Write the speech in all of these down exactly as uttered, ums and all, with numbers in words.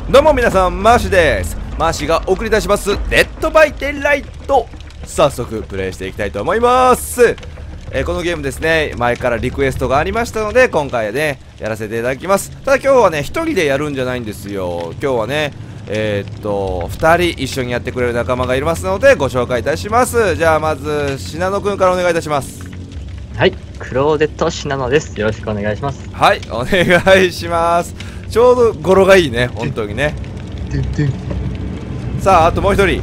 どうも皆さん、マーシーです。マーシーがお送りいたしますデッドバイデイライト、早速プレイしていきたいと思います。えー、このゲームですね、前からリクエストがありましたので今回はねやらせていただきます。ただ今日はね一人でやるんじゃないんですよ。今日はねえー、っとふたり一緒にやってくれる仲間がいますのでご紹介いたします。じゃあまず信濃くんからお願いいたします。 はい、クローゼット信濃です。よろしくお願いします。 はい、お願いします。ちょうど語呂がいいね、本当にね。さあ、あともう一人。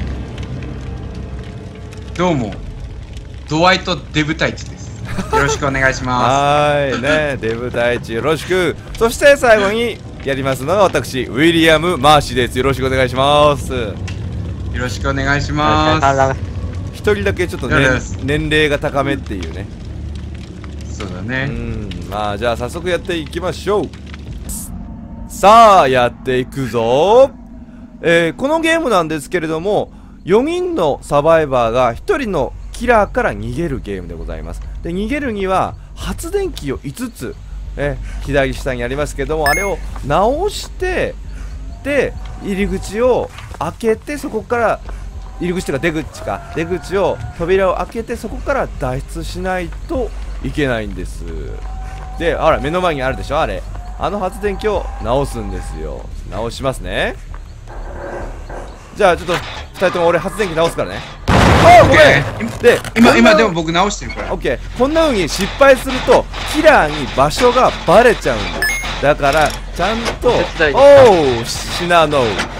どうも、ドワイト・デブ太一です。よろしくお願いします。 はーいね、デブ太一よろしく。そして最後にやりますのが私、ウィリアム・マーシーです。よろしくお願いします。 よろしくお願いします。 一人だけちょっと、ね、年齢が高めっていうね。 そうだね。 うん、まあじゃあ早速やっていきましょう。さあやっていくぞ。えー、このゲームなんですけれども、よにんのサバイバーがひとりのキラーから逃げるゲームでございます。で逃げるには発電機をいつつ、え左下にありますけども、あれを直してで入り口を開けて、そこから入り口というか出口か出口を扉を開けて、そこから脱出しないといけないんです。で、あら目の前にあるでしょ、あれあの発電機を直すんですよ。直しますね。じゃあちょっとふたりとも俺発電機直すからね。ああごめん。で今今でも僕直してるから。 オッケー。こんな風に失敗するとキラーに場所がバレちゃうんだ。だからちゃんと、おお信濃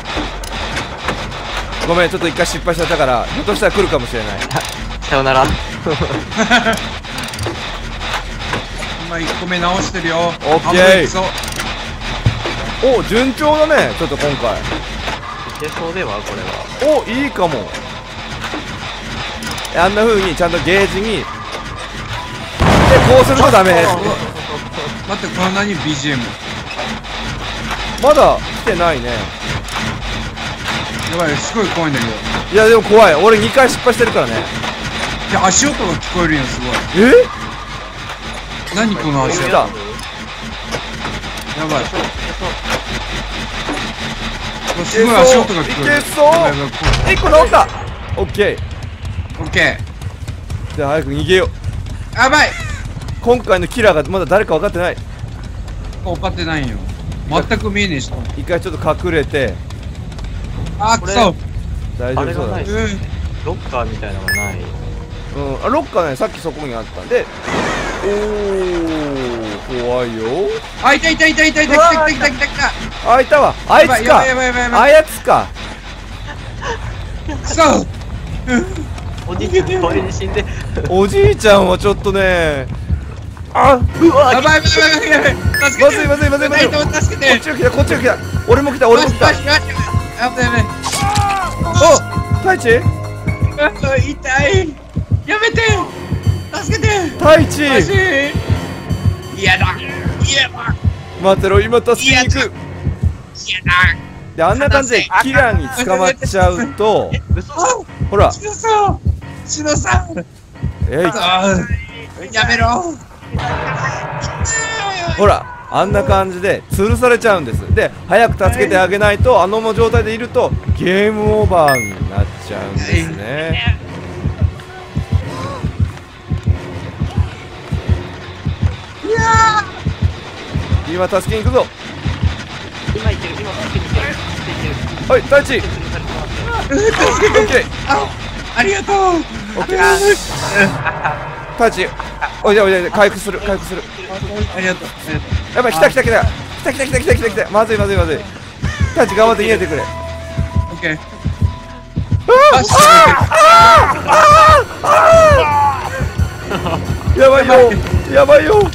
ごめん、ちょっと一回失敗しちゃったから、ひょっとしたら来るかもしれない。 さよなら。 今いっこめ直してるよ。 オッケー。お、順調だね。ちょっと今回いけそうではこれは。 お、いいかも。あんな風にちゃんとゲージにでこうするとダメ。 待って、こんなに ビージーエムまだ来てないね。 やばい、すごい怖いんだけど。 いやでも怖い、俺にかい失敗してるからね。 で、足音が聞こえるよ、すごい。 え、 何この足音。 来た。 やばい、すごい足音が聞こえる。 いけそう。いっこ直った。オッケーオッケー。じゃあ早く逃げよう。 ー。やばい、 今回のキラーがまだ誰か分かってない。 分かってないよ。全く見えねえし。 一回ちょっと隠れて。 あー、くそ。 大丈夫そうだね。 ロッカーみたいなのがない。 うん、あ、ロッカーね、さっきそこにあったんで。おー、怖いよ。 あ、いたいたいたいたいた、来た来た来た来た来た。 あ、いたわ。あいつか。 やばいやばいやばいやばい。 あやつか。 くそ。 おじいちゃんこれに死んで。 おじいちゃんはちょっとね。あ、うわ。 やばいやばいやばいやばい。 まずいまずいまずいまずい。 助けて。 こっちが来た、こっちが来た。俺も来た、俺も来た。 やばいやばいやばい。 お、太一。 痛い。やめて。助けて。 太一。 嫌だ。嫌だ。 待ってろ、今助けに行く。 嫌だ。 で、あんな感じでキラーに捕まっちゃうと、ほら。 しのさん。しのさん。 えい。やめろ。 ほら、あんな感じで吊るされちゃうんです。で、早く助けてあげないと、あの状態でいるとゲームオーバーになっちゃうんですね。今助けに行くぞ。 今いける、今助けに行ける。 はい、太一。 助けて。あ、ありがとう。 オッケー。太一、おいでおいで、回復する、回復する。 ありがとう。 やばい、来た来た来た来た来た来た来た来た来た。まずいまずいまずい。太一頑張って逃げてくれ。 オッケー。 やばいよ、やばいよ。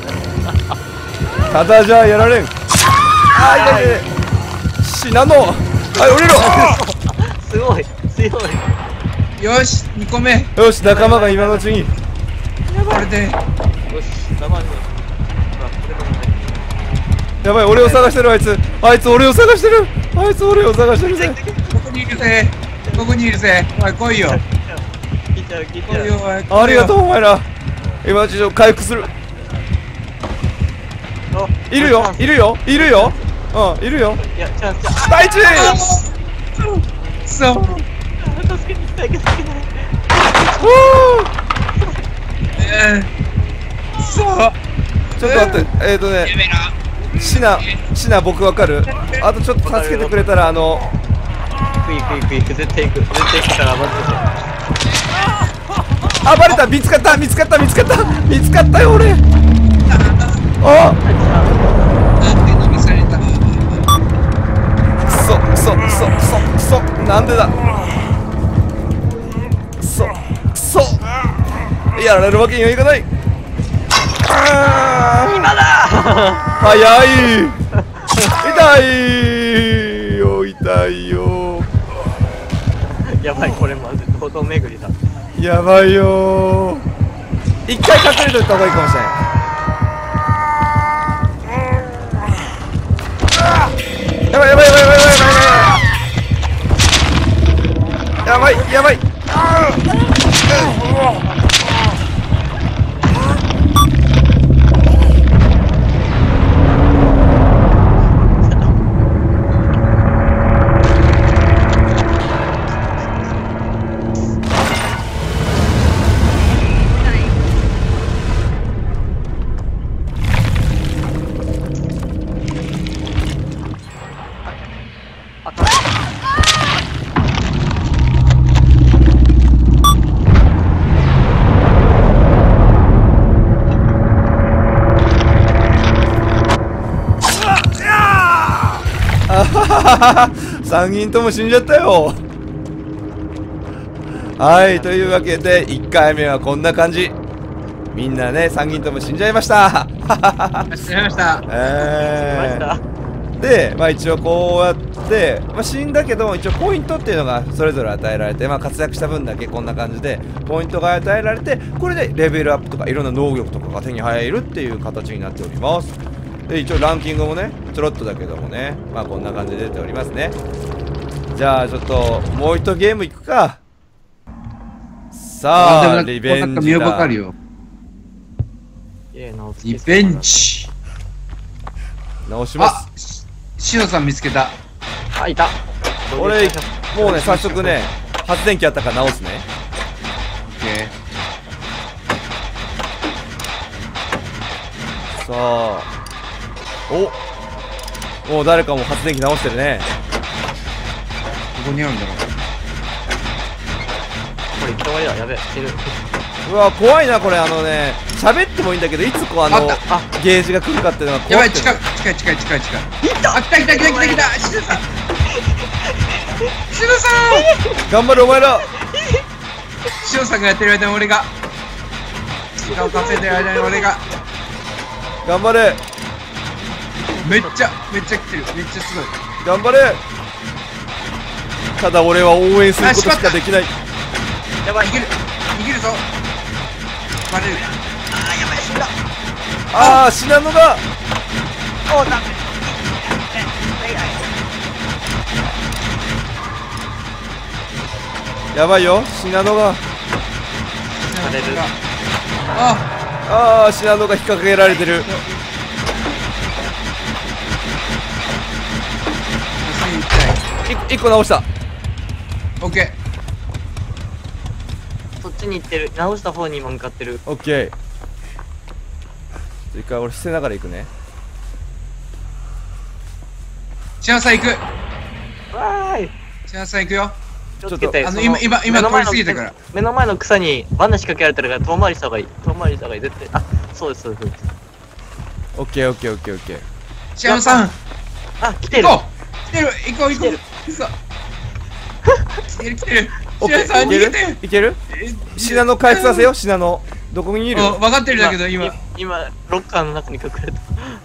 ただじゃやられん。あー、いやいやいや。信濃、はい、降りろ。 すごい強い。 よし、にこめ。 よし、仲間が今のうちに。 これで。 よし、黙る。 やばい、俺を探してる。あいつあいつ俺を探してる。あいつ俺を探してるぜ。 ここにいるぜ。ここにいるぜ。おい、来いよ。 来ちゃう来ちゃう。 ありがとうお前ら。今ちょっと回復する。いるよいるよいるよ。 うんいるよ。 いや、チャンス、チャンス。 大地そう。 助けに行きたいけど、助けない。 えーそう。 ちょっと待って、えーとね、シナ、シナ僕わかる？あとちょっと助けてくれたら、あの、 クイクイクイク、絶対行く、絶対行くから、待ってて。 あ、バレた、見つかった、見つかった、見つかった、見つかったよ、俺。あ、 なんで逃がされた。 くそ、くそ、くそ、くそ、くそ、なんでだ。くそ、くそ。やられるわけにはいかない。あー、 今だ早い。痛いよ、痛いよ。 やばい、これまず堂々巡りだ。 やばいよー。一回隠れといた方がいいかもしれない。やばいやばいやばいやばいやばいやばいやばい。さんにんとも死んじゃったよ。はい、というわけでいっかいめはこんな感じ。みんなね、さんにんとも死んじゃいました。 死にました。 えー、で、まあ一応こうやって、まあ、死んだけど一応ポイントっていうのがそれぞれ与えられて、まあ、活躍した分だけこんな感じでポイントが与えられて、これでレベルアップとかいろんな能力とかが手に入るっていう形になっております。で一応ランキングもねちょろっとだけどもね、まあこんな感じで出ておりますね。じゃあちょっともう一ゲームいくか。さあリベンジだ。 わかるよ。リベンジ。 直します。 あ、しのさん見つけた。 あ、いた。 俺もうね早速ね発電機あったから直すね。さあおもう誰かも発電機直してるね。 ここにあるんだろう。 これいった終わりだ。やべえ、死ぬ。 うわ怖いなこれ。あのね喋ってもいいんだけどいつこうあのあゲージが来るかっていうのがやばい、 怖くて。 近い近い近い近い近い。あ、来た来た来た来た来た。しのさん、しのさん、 頑張るお前ら。 しのさんがやってる間に俺が時間を稼いでる間に俺が頑張れめっちゃめっちゃ来てる。めっちゃすごい。 頑張れ。ただ俺は応援することしかできない。 やばい、いけるいけるぞ。バレる。 あー、やばい、死んだ。 ああ死なのだ。 おー、だ。 やばいよシナノが。 される。 あああシナノが引っ掛けられてる。いっこ直した。 オッケそっちに行ってる。直した方に今向かってる。 オッケー。一回俺捨てながら行くね。 ー。シアンさん行く。 わーい。 シアンさん行くよ。 気をつけて。 あの今今今通り過ぎたから。 目の前の草に罠仕掛けられてるから遠回りした方がいい。遠回りした方がいい。絶対。あ、そうですそうですそうです。 オッケーオッケーオッケーオッケー。 シアンさん。 あ、来てる。 行こう。来てる。行こう行こう。嘘。来てる来てる。シアンさん逃げて。 いける？シナノ回復させよう。シナノどこにいる？ 分かってるんだけど今今ロッカーの中に隠れた。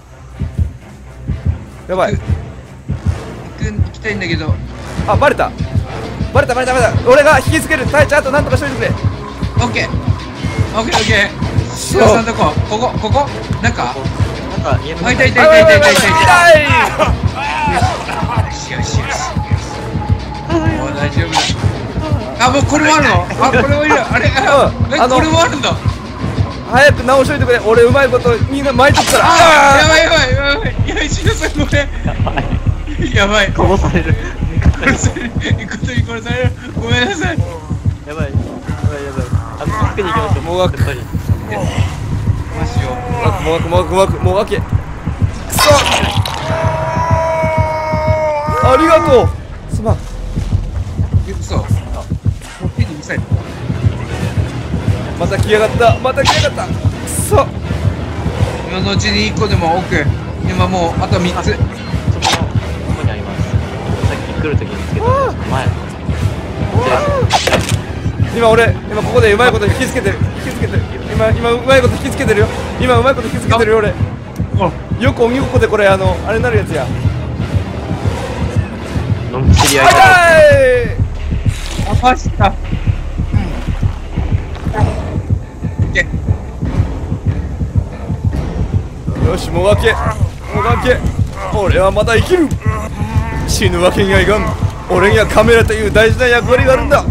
やばい。 行く行きたいんだけど。 あバレたバレたバレたバレた。俺が引きつける。タイちゃんとなんとかしといてくれ。 オッケーオッケーオッケー。シアンさんどこ？ここここ？中？ なんか家のあ、痛い痛い痛い痛い痛い痛い痛い。よしよしよし。もう大丈夫だ。あ、もうこれもあるの？あ、これもいる。あれ？あ、これもあるんだ。 早く直しといてくれ。俺うまいことみんな巻いてったら。 あ、やばいやばいやばい。 いや、石田さんごめん。 やばい。 やばい。 殺される。 殺される。ことに殺される。ごめんなさい。 やばい。やばいやばい。あの、助けに行きましょう。 もがくやっぱり。 どうしよう。 もがくもがくもがくもがくもがけ。くそ。ありがとう。すまん。 え、嘘。もう手にミサイル。 また来やがった。また来やがった。くそ。 今のうちにいっこでも奥。今もうあとみっつ。 そこの、そこにあります。さっき来るときに見つけたんです。前。 今俺今ここでうまいこと引きつけてる引きつけてる今今うまいこと引きつけてるよ今うまいこと引きつけてるよ俺よく鬼ごっこでこれあのあれになるやつやのん知り合いはだ。 いあ、マジか。いけ。 よしもがけもがけ俺はまだ生きる死ぬわけにはいかん俺にはカメラという大事な役割があるんだそう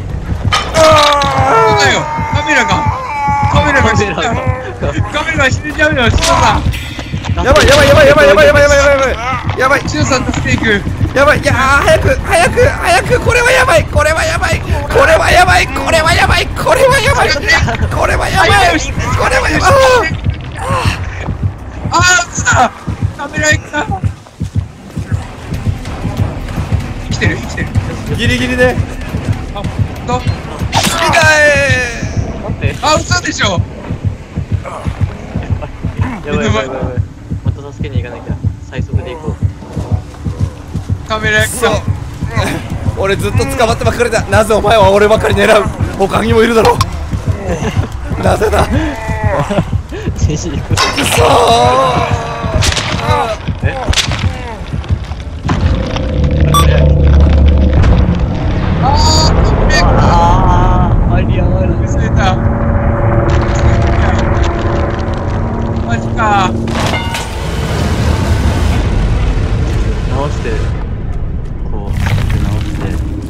だよ。カメラが。カメラが死んじゃう。カメラが死んじゃうよ、シノさん。 やばいやばいやばいやばいやばいやばいやばいやばいやばいシノさん助けていく。 やばいいやー早く早く早くこれはやばいこれはやばいこれはやばいこれはやばいこれはやばいこれはやばいこれはやばいあー、嘘だ。カメラ行った。生きてる、生きてる。 ギリギリねあ、と。 いか待って。 あ、嘘でしょ。 やばいやばいやばいやばい。また助けに行かなきゃ。最速で行こう。 カメラ行っそうた。 俺ずっと捕まってばっかりだなぜお前は俺ばっかり狙う他にもいるだろうなぜだ全身行く。 くそーえあー、カメラあー、ありやがる。 忘れた。マジか。 直して、こう、直して。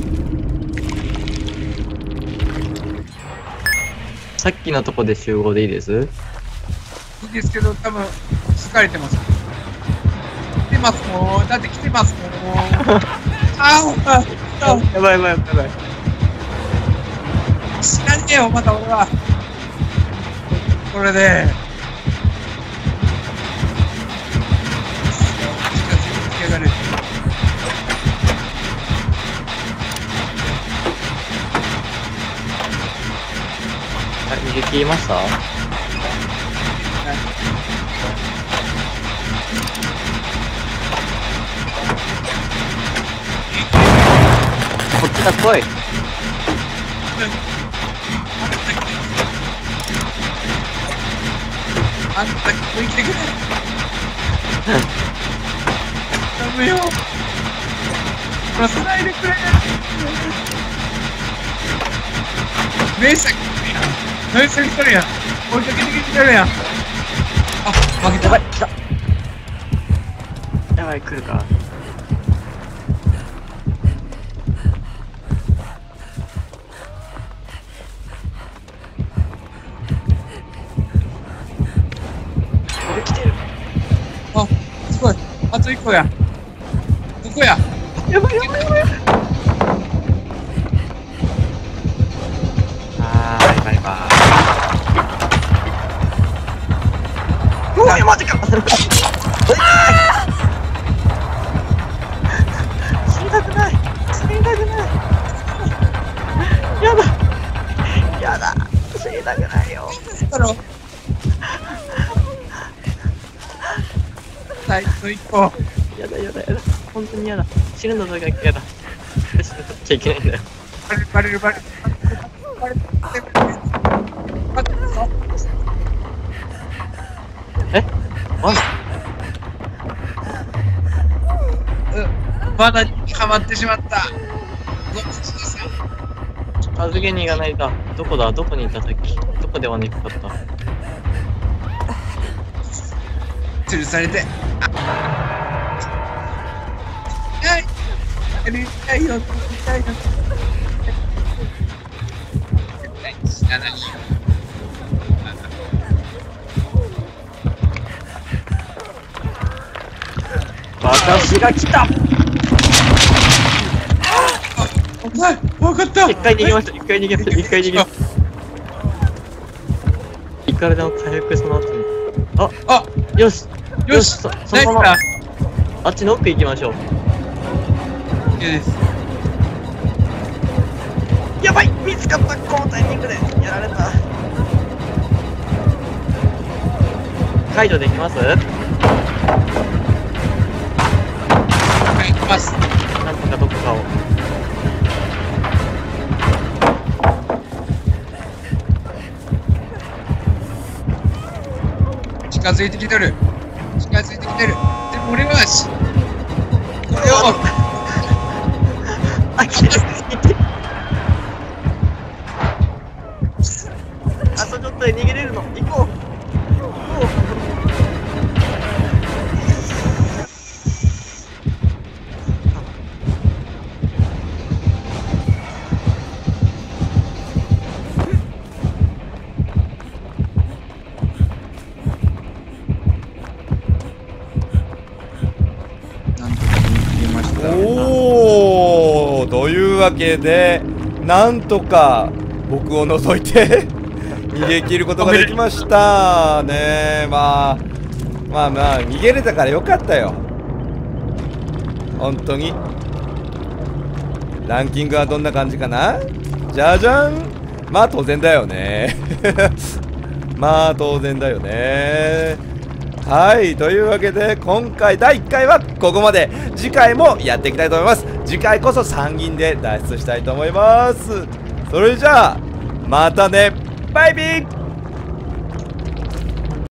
さっきのとこで集合でいいです？ いいですけど、多分疲れてます。来てますもん。だって来てますもん。あー、ああ、 やばいやばいやばいやばい。 知らねえよ、また俺は。これで。つけられる。 あ、逃げ切りました？こっちだ、来い。 あんた、生きてくれ。ダメよ。殺さないでくれ。名作。名作来たるやん。追いかけてきてるやん。あ、負けた。 やばい、来た。やばい、来るか。俺来てる。 あ、すごい。あと一個や。どこや。 やばいやばいやばい。はーい、バイバーイ。うわ、マジか。死にたくない。死にたくない。やだ。やだ。死にたくないよ。 だろ。最後の一個。 やだやだやだ。本当にやだ。死ぬのだけやだ。死なちゃいけないんだよ。 バレるバレるバレる。バレるバレるバレる。 え？マジ？ 罠にはまってしまった。 助けに行かないと。どこだ？どこにいたさっき。どこで罠にかかった？ 吊るされて。痛い。痛いよ。痛いよ。絶対に死なないよ。 私が来た。 危ない。わかった。 一回逃げました。一回逃げました。一回逃げました。いくらでも回復その後に。あ、 あ、 よし。 よし。 そそのまま。あっちの奥行きましょう。 いいです。 やばい、見つかった。このタイミングでやられた。解除できます？ はい、行きます。 なんとかどこかを。 近づいてきてる。近づいてきてる。でも俺はし、これを。 あ、きれいすぎて。あとちょっとで逃げれるの。行こう。 おー、というわけでなんとか僕を除いて逃げ切ることができましたね。まあまあまあ逃げれたからよかったよ。本当に。ランキングはどんな感じかな。じゃじゃん。まあ当然だよねまあ当然だよね。はい、というわけで今回だいいっかいはここまで。次回もやっていきたいと思います。次回こそさん銀で脱出したいと思います。それじゃあまたね。バイビー。